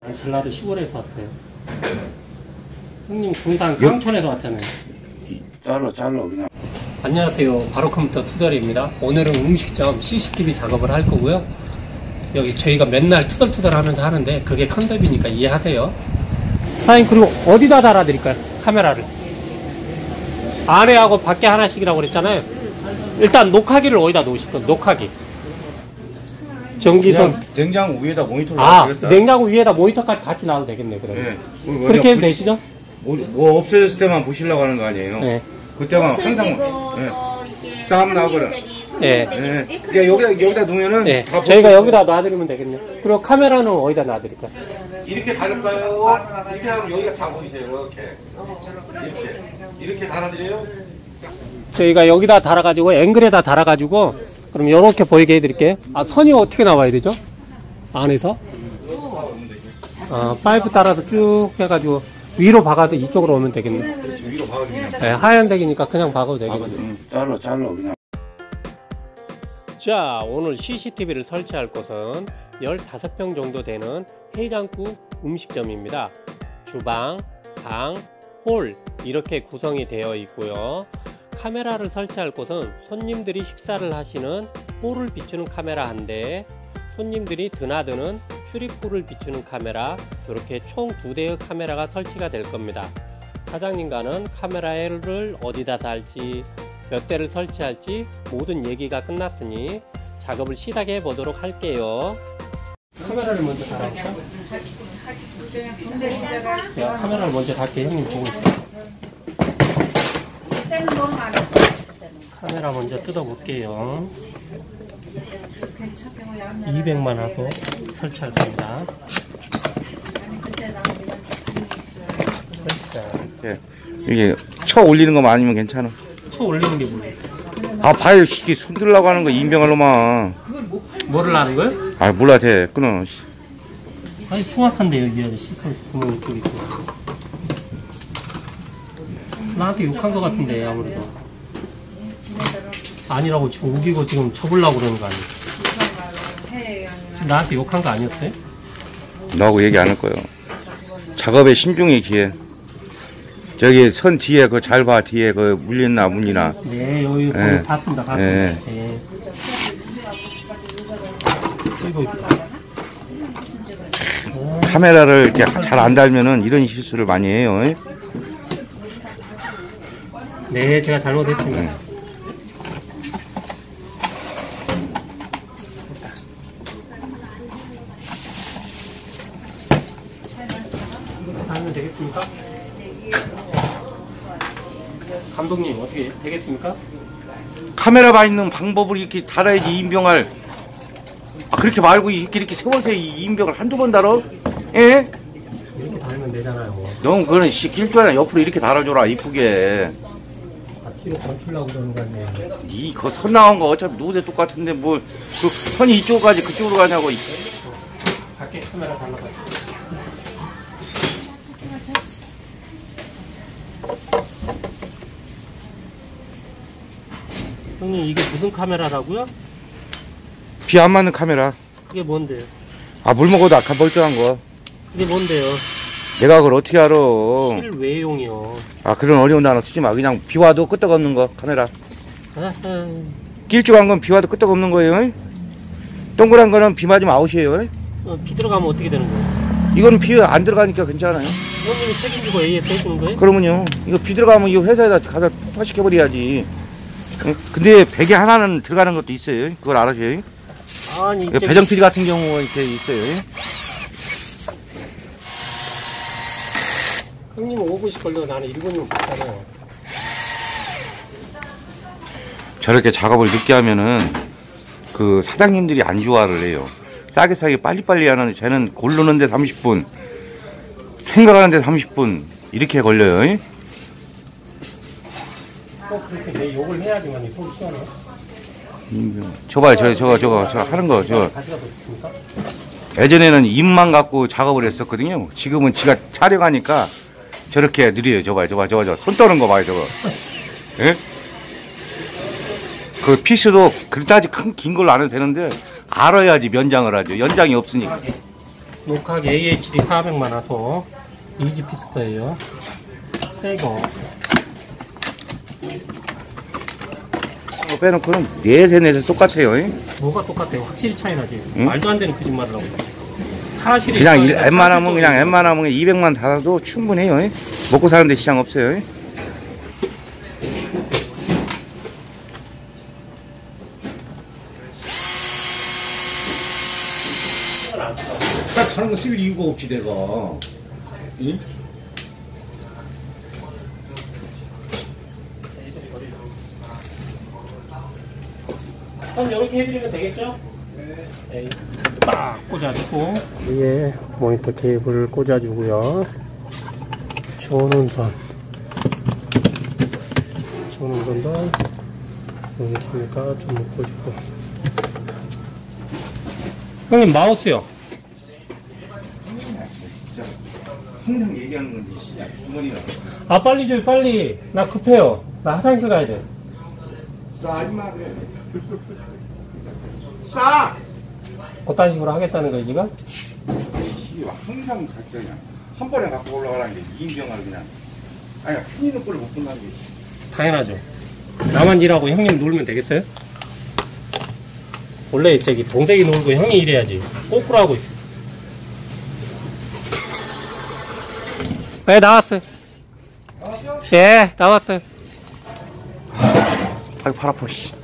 전라도 시골에서 왔어요. 형님 군산 강촌에서 왔잖아요. 잘라 그냥. 안녕하세요. 바로 컴퓨터 투덜입니다. 오늘은 음식점 CCTV 작업을 할 거고요. 여기 저희가 맨날 투덜투덜 하면서 하는데 그게 컨셉이니까 이해하세요. 사장님, 그리고 어디다 달아드릴까요? 카메라를 안에하고 밖에 하나씩이라고 그랬잖아요. 일단 녹화기를 어디다 놓으실 거예요? 녹화기 전기선 냉장고 위에다 모니터를 놔야겠다. 냉장고 위에다 모니터까지 같이 놔도 되겠네. 그러면 네. 그렇게 해도 되시죠? 뭐 없어졌을 때만 보시려고 하는 거 아니에요? 네. 그때만 항상 싸움 나거든. 네. 네. 그러니까 여기다 놓으면은 네. 다 저희가 여기다 놔드리면 되겠네요. 그리고 카메라는 어디다 놔드릴까요? 이렇게 다를까요? 이렇게 하면 여기가 잘 보이세요. 이렇게 달아드려요? 저희가 여기다 달아가지고 앵글에다 달아가지고 그럼 이렇게 보이게 해드릴게요. 선이 어떻게 나와야 되죠? 안에서 파이프 따라서 쭉 해가지고 위로 박아서 이쪽으로 오면 되겠네. 위로 박아주면. 네, 하얀색이니까 그냥 박아도 되겠네. 잘라 그냥. 자, 오늘 CCTV를 설치할 곳은 15평 정도 되는 해장국 음식점입니다. 주방, 방, 홀 이렇게 구성이 되어 있고요. 카메라를 설치할 곳은 손님들이 식사를 하시는 홀을 비추는 카메라 한 대, 손님들이 드나드는 출입구를 비추는 카메라, 이렇게 총 2대의 카메라가 설치가 될 겁니다. 사장님과는 카메라를 어디다 달지, 몇 대를 설치할지 모든 얘기가 끝났으니 작업을 시작해 보도록 할게요. 카메라를 먼저 달아볼까요? 제가 카메라를 먼저 달게. 형님 보고 있어요. 카메라 먼저 뜯어볼게요. 200만 하고 설치할 겁니다. 예. 이게 쳐 올리는 거만 아니면 괜찮아. 쳐 올리는 게 뭐예요? 봐요. 이게 손들라고 하는 거 인병할 놈아. 뭐를 하는 거예요? 몰라 돼. 끊어. 아니 흉악한데요 이 아저씨. 구멍 이쪽에 있고. 나한테 욕한 거 같은데 아무래도. 아니라고 지금 우기고 지금 쳐보려고 그러는 거 아니에요? 지금 나한테 욕한 거 아니었어요? 너하고 얘기 안 할 거예요. 작업에 신중히 기해. 저기 선 뒤에 그 잘 봐. 뒤에 그 물렸나 물리나. 네, 여기 네. 봤습니다. 네. 네. 카메라를 잘 안 달면은 이런 실수를 많이 해요. 네, 제가 잘못했습니다. 하면 되겠습니까? 감독님 어떻게 되겠습니까? 카메라 봐 있는 방법을 이렇게 달아야지 인병할. 그렇게 말고 이렇게 세워서 인병을 한두 번 달어? 예? 이렇게 달면 되잖아요. 넌 그거는 길조나 옆으로 이렇게 달아줘라 이쁘게. 뒤로 감추려고 그러는 거 아니에요? 그 선 나온 거 어차피 노세 똑같은데 뭐 그 선이 이쪽까지 그쪽으로 가냐고. 밖에 카메라 달라가지고. 형님 이게 무슨 카메라라고요? 비 안 맞는 카메라. 그게 뭔데요? 물 먹어도 아까 멀쩡한 거. 그게 뭔데요? 내가 그걸 어떻게 알아. 실외용이요. 그런 어려운 단어 쓰지 마. 그냥 비 와도 끄떡없는 거 카메라. 아하. 길쭉한 건 비 와도 끄떡없는 거예요. 동그란 거는 비 맞으면 아웃이에요. 비 들어가면 어떻게 되는 거예요? 이거는 비 안 들어가니까 괜찮아요. 형님이 책임지고 AS 해주는 거예요? 그러면요. 이거 비 들어가면 이 회사에다 가서 파시켜버려야지. 근데 베개 하나는 들어가는 것도 있어요. 그걸 알아줘요. 아니 배정 PD 같은 경우 이렇게 있어요. 형님은 5분씩 걸려도 나는 1분이면 못하잖아요. 저렇게 작업을 늦게 하면은 그 사장님들이 안 좋아를 해요. 싸게 빨리빨리 하는데 쟤는 고르는데 30분, 생각하는데 30분 이렇게 걸려요. 그렇게 내 욕을 해야지만 속 시원해요? 저봐요. 저 하는 거 예전에는 입만 갖고 작업을 했었거든요. 지금은 지가 촬영하니까 저렇게 느려요. 저봐요. 손 떠는 거 봐요. 저거. 예? 그 피스도 그다지 긴 걸로 안 해도 되는데 알아야지 면장을 하죠. 연장이 없으니까. 녹학 AHD 400만 화소 이지 피스터예요. 새거. 빼놓고는 넷에 똑같아요. 뭐가 똑같아요? 확실히 차이 나지. 응? 말도 안 되는 거짓말을 하고. 사실이 그냥 있어야 웬만하면 사실적으로 그냥 웬만하면 200만 달아도 충분해요. 먹고 사는데 시장 없어요. 딱 하는 거 쓸 이유가 없지 내가. 응? 그럼 이렇게 해드리면 되겠죠? 네. 딱 꽂아주고 위에 모니터 케이블을 꽂아주고요. 전원선도 여기 키니까 좀 묶어주고. 형님 마우스요. 항상 얘기하는 건지 시장 주머니라. 아 빨리 줘 빨리. 나 급해요. 나 화장실 가야 돼. 싸지 마 그래. 싸. 그딴 식으로 하겠다는 거지 지금? 항상 그냥 한 번에 갖고 올라가라는 게 이인병을 그냥. 아니 큰 있는 꼴을 못 본다는 게. 당연하죠. 나만 일하고 형님 놀면 되겠어요? 원래 저기 동생이 놀고 형이 일해야지. 거꾸로 하고 있어. 네, 나왔어요. 나왔어? 예, 나왔어요. 아이고 팔 아파 씨.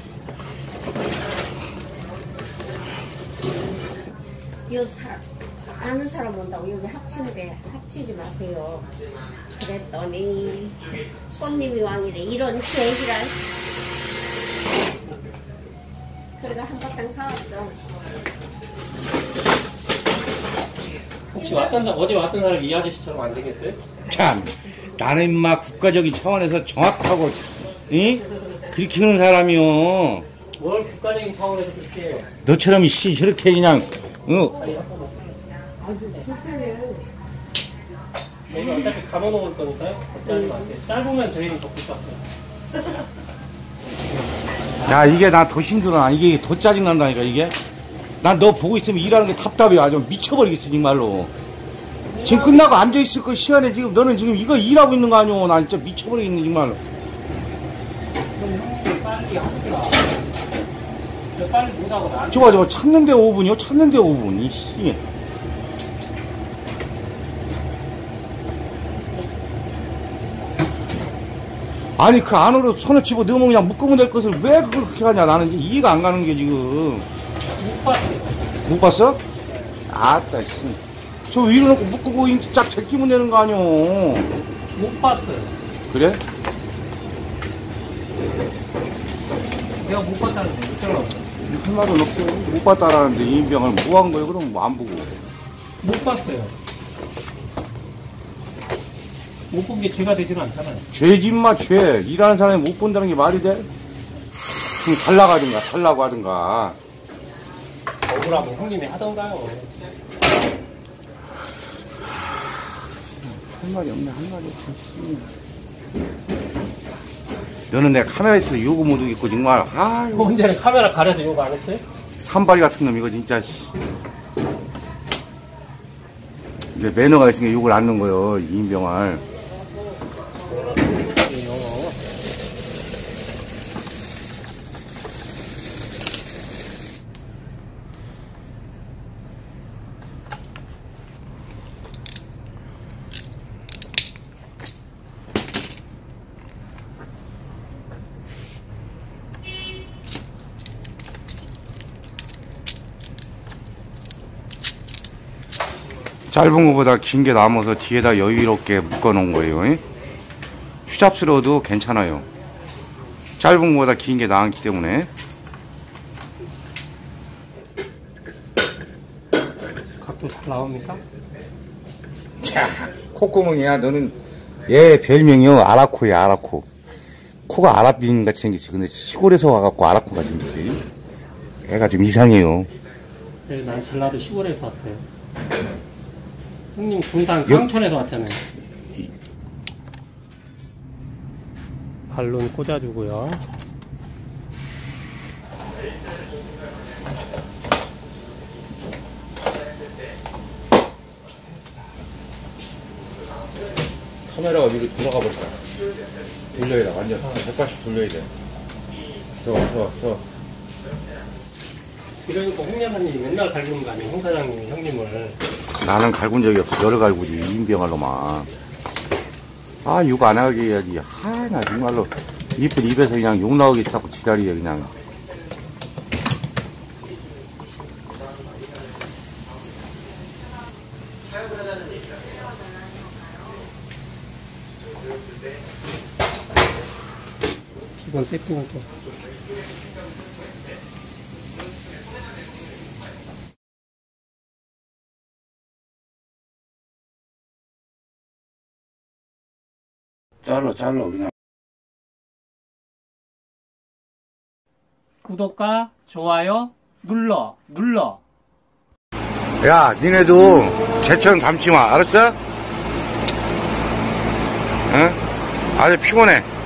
아는 사람 온다고 여기 합치는데 합치지 마세요. 그랬더니 손님이 왕이래. 이런 제기랄. 그래가 한바탕 사왔죠. 혹시 어제 왔던 사람 이 아저씨처럼 안 되겠어요? 참 나는 인마 국가적인 차원에서 정확하고 이? 그렇게 하는 사람이요. 뭘 국가적인 차원에서 그렇게 해요? 너처럼 씨 저렇게 그냥 저희가 어차피 감아놓을 거니까요. 걱정하지 마세요. 짧으면 저희는 더 붙였어요. 야 이게 나 더 힘들어. 이게 더 짜증난다니까 이게. 난 너 보고 있으면 일하는 게 답답해. 아주 미쳐버리겠어 정말로. 지금 끝나고 앉아있을 거 시간에 지금 너는 지금 이거 일하고 있는 거 아니오. 나 진짜 미쳐버리겠네 정말로. 빨리 하더라. 빨리 못하고 나. 저거 찾는데 5분이요? 찾는데 5분 이씨. 아니 그 안으로 손을 집어 넣으면 그냥 묶으면 될 것을 왜 그걸 그렇게 하냐. 나는 이제 이해가 안 가는 게 지금. 못 봤어요. 못 봤어? 아따 씨. 저 위로 놓고 묶고 쫙 제끼면 되는 거 아니오. 못 봤어요. 그래? 내가 못 봤다는데 못 잘랐어. 한 말은 없어. 못 봤다라는데 이인병을 뭐 한 거예요? 그럼 뭐 안 보고. 못 봤어요. 못 본 게 죄가 되지는 않잖아요. 죄지 마 죄. 일하는 사람이 못 본다는 게 말이 돼? 좀 달라고 하든가. 억울하고 형님이 하던가요. 할 말이 없네. 할 말이 없어. 너는 내가 카메라에서 요거 못 오겠고 정말. 아이고. 언제는 카메라 가려서 욕 안 했어요? 산발이 같은 놈 이거 진짜. 근데 매너가 있으니까 욕을 안 넣은 거요. 이인병을. 짧은 것보다 긴 게 남아서 뒤에다 여유롭게 묶어 놓은 거예요. 휴잡스러워도 괜찮아요. 짧은 것보다 긴 게 나았기 때문에. 각도 잘 나옵니까? 자, 콧구멍이야. 너는 얘 별명이요. 아라코야, 아라코. 코가 아랍인 같이 생겼지. 근데 시골에서 와갖고 아라코가 생겼지. 애가 좀 이상해요. 네, 난 전라도 시골에서 왔어요. 형님 군산 강촌에서 왔잖아요. 발론 꽂아주고요. 카메라가 위로 돌아가 버렸다. 돌려야 돼. 완전 180 돌려야 돼. 더. 그러니까 홍 여사님이 맨날 갈구는 거 아니에요? 홍 사장님이 형님을. 나는 갈군 적이 없어. 열을 갈구지. 인병할로만. 아, 욕 안 하게 해야지. 나 정말로 이쁜 입에서 그냥 욕 나오기 시작하고 지랄이야, 그냥. 기본 세팅을 또. 잘라, 그냥. 구독과 좋아요 눌러. 야, 니네도 쟤처럼 닮지 마. 알았어? 응? 아주 피곤해.